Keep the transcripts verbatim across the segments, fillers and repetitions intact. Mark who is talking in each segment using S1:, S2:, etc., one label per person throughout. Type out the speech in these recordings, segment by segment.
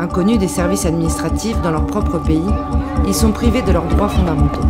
S1: Inconnus des services administratifs dans leur propre pays, ils sont privés de leurs droits fondamentaux.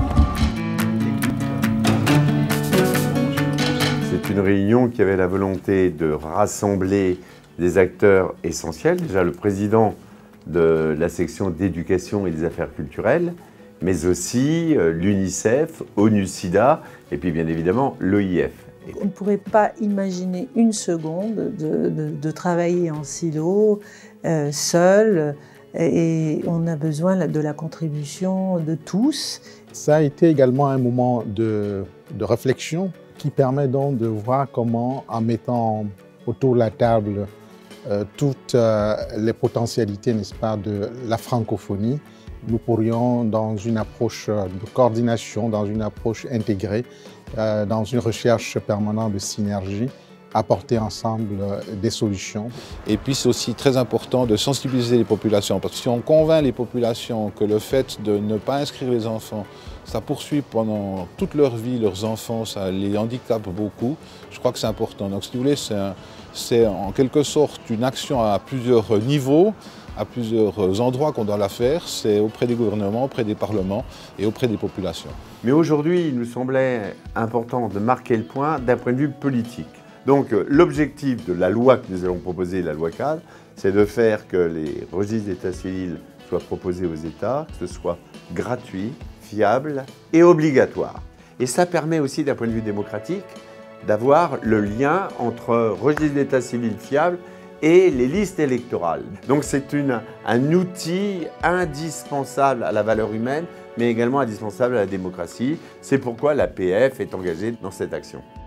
S2: C'est une réunion qui avait la volonté de rassembler des acteurs essentiels. Déjà le président de la section d'éducation et des affaires culturelles, mais aussi l'UNICEF, ONU-SIDA et puis bien évidemment l'O I F.
S3: On ne pourrait pas imaginer une seconde de, de, de travailler en silo, euh, seul, et on a besoin de la contribution de tous.
S4: Ça a été également un moment de, de réflexion qui permet donc de voir comment, en mettant autour de la table euh, toutes euh, les potentialités, n'est-ce pas, de la francophonie, nous pourrions, dans une approche de coordination, dans une approche intégrée, euh, dans une recherche permanente de synergie, apporter ensemble des solutions.
S5: Et puis c'est aussi très important de sensibiliser les populations, parce que si on convainc les populations que le fait de ne pas inscrire les enfants, ça poursuit pendant toute leur vie leurs enfants, ça les handicape beaucoup, je crois que c'est important. Donc si vous voulez, c'est en quelque sorte une action à plusieurs niveaux, à plusieurs endroits qu'on doit la faire, c'est auprès des gouvernements, auprès des parlements et auprès des populations.
S2: Mais aujourd'hui, il nous semblait important de marquer le point d'un point de vue politique. Donc l'objectif de la loi que nous allons proposer, la loi cadre, c'est de faire que les registres d'état civil soient proposés aux États, que ce soit gratuit, fiable et obligatoire. Et ça permet aussi d'un point de vue démocratique d'avoir le lien entre registre d'état civil fiable et les listes électorales. Donc c'est un outil indispensable à la valeur humaine, mais également indispensable à la démocratie. C'est pourquoi l'A P F est engagée dans cette action.